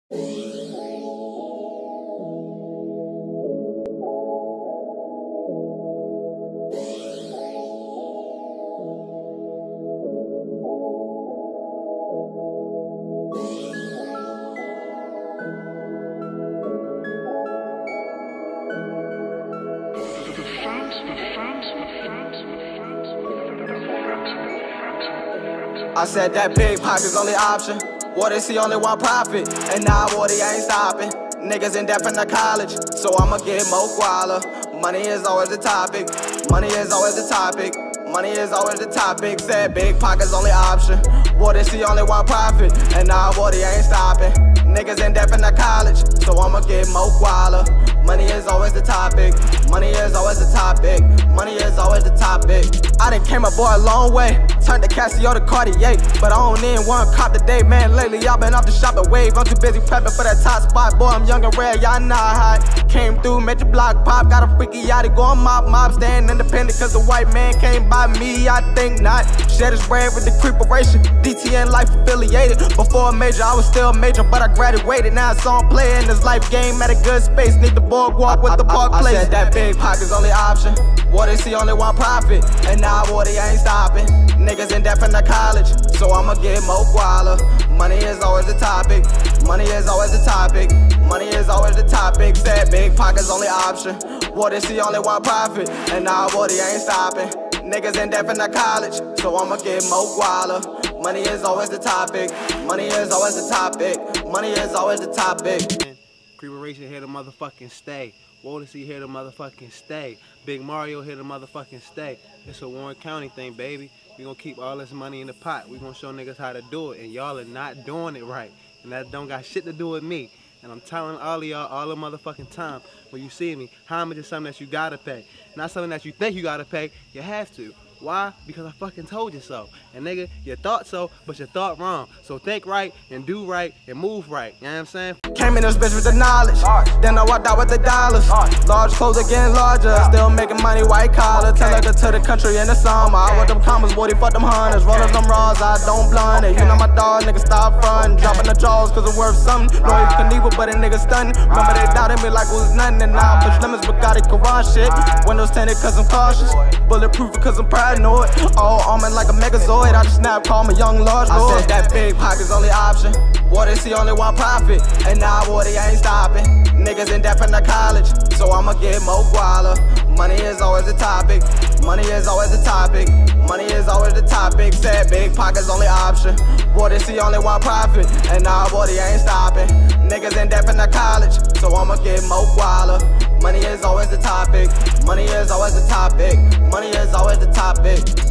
I said that big pocket's only option. Water see only one profit, and now water ain't stopping. Niggas in debt from the college, so I'ma get more guala. Money is always the topic. Money is always the topic. Money is always the topic. Said big pocket's only option. Water see only one profit, and now water ain't stopping. Niggas in debt from the college, so I'ma get more guala. Money is always the topic. Money is always the topic. Money is always the topic. I done came a boy a long way. Turned the Casio to Cartier, but I don't need one cop today, man. Lately y'all been off the shopping wave. I'm too busy prepping for that top spot. Boy, I'm young and rare, y'all not high. Came through, made your block pop. Got a freaky yachty going mob, staying independent cause the white man came by me. I think not. Shed his bread with the creeperation. DTN life affiliated. Before a major, I was still major, but I graduated. Now it's on play in this life game at a good space. Need the boardwalk with the park place. I said that big pocket's only option. Water see only one profit, and now water ain't stopping. Niggas in debt from the college, so I'ma get more guala. Money is always the topic. Money is always the topic. Money is always the topic. Said big pocket's only option. Water see only one profit, and now water ain't stopping. Niggas in debt from the college, so I'ma get more guala. Money is always the topic. Money is always the topic. Money is always the topic. Creeperation here to motherfucking stay. Wodesy here to motherfucking stay. Big Mario here to motherfucking stay. It's a Warren County thing, baby. We gonna keep all this money in the pot. We gonna show niggas how to do it, and y'all are not doing it right. And that don't got shit to do with me. And I'm telling all of y'all all the motherfucking time, when you see me, homage is something that you gotta pay. Not something that you think you gotta pay, you have to. Why? Because I fucking told you so. And nigga, you thought so, but you thought wrong. So think right, and do right, and move right. You know what I'm saying? Came in this bitch with the knowledge. Then I walked out with the dollars. Large clothes are getting larger. Still making money white collar. Tell her to the country in the summer. I want them commas, boy, fuck them hunters. Rollin' them raws, I don't blunt it. You know my dog, nigga, stop frontin'. Dropping the jaws cause it's worth something. Know he's Knievel, but a nigga stuntin'. Remember they doubted me like it was nothing. And now I push limits, but got it Quran shit. Windows tinted cause I'm cautious. Bulletproof cause I'm paranoid. All armored like a megazord. I just snap, call me young large lord. I said that big pocket's only option. Water see only one profit, and now water ain't stopping. Niggas in debt from the college, so I'ma get more guala. Money is always the topic. Money is always the topic. Money is always the topic. Said big pocket's only option. Water see only one profit, and now water ain't stopping. Niggas in debt from the college, so I'ma get more guala. Money is always the topic. Money is always the topic. Money is always the topic.